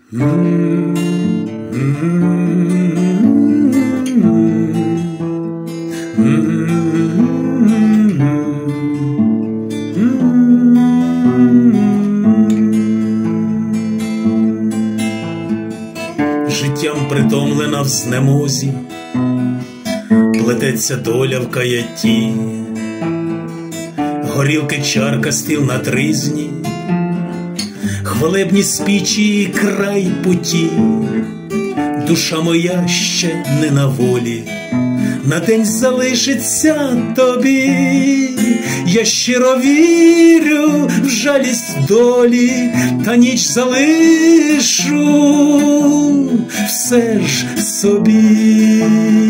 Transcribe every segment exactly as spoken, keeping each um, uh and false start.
Життям притомлена в знемозі, плететься доля в каятті, горілки чарка, стіл на тризні, хвалебні спічі і край путі. Душа моя ще не на волі, на день залишиться тобі. Я щиро вірю в жалість долі, та ніч залишу все ж собі.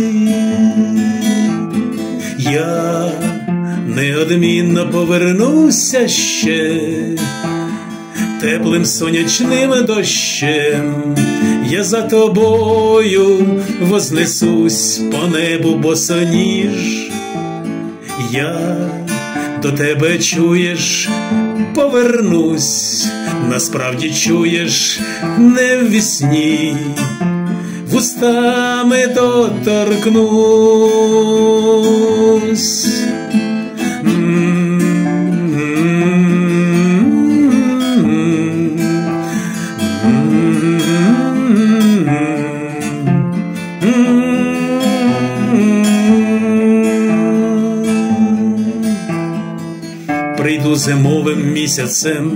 Я неодмінно повернуся ще теплим сонячним дощем. Я за тобою вознесусь по небу босоніж. Я до тебе, чуєш, повернусь, насправді чуєш, не в вісні, вустами доторкнусь. Прийду зимовим місяцем,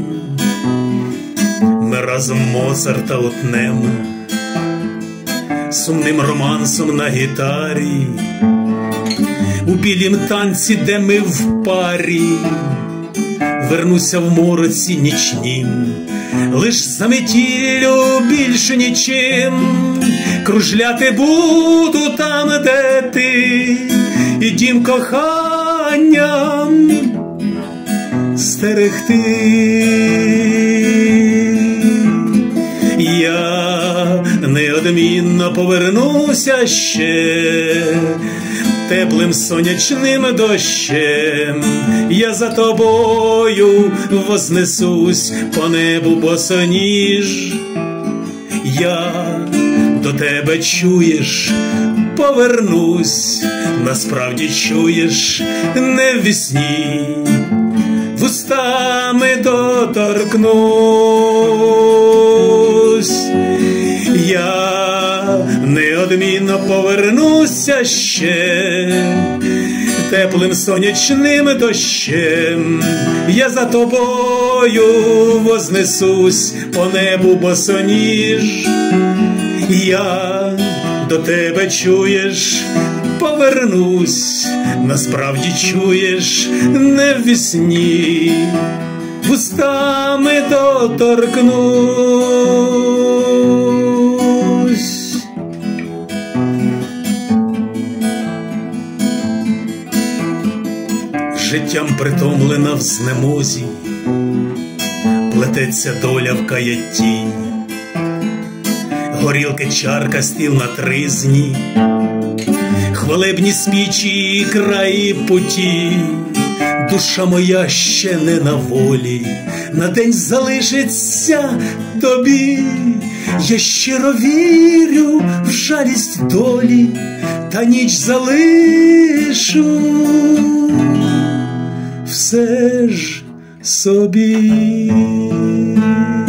ми разом Моцарта утнем, сумним романсом на гітарі, у білім танці, де ми в парі. Вернуся в мороці нічнім, лиш за метіллю, більше нічим. Кружляти буду там, де ти, і дім коханням стерегти. Я неодмінно повернуся ще теплим сонячним дощем. Я за тобою вознесусь по небу босоніж. Я до тебе, чуєш, повернусь, насправді чуєш, не в вісні, вустами доторкнусь. Я неодмінно повернуся ще теплим сонячним дощем. Я за тобою вознесусь по небу босоніж. Я до тебе, чуєш, повернусь, насправді чуєш, не в вісні, вустами доторкнусь. Життям притомлена в знемозі, плететься доля в каятті, горілки чарка, стіл на тризні, хвалебні спічі і краї путі. Душа моя ще не на волі, на день залишиться тобі. Я щиро вірю в жалість долі, та ніч залишу все ж собі.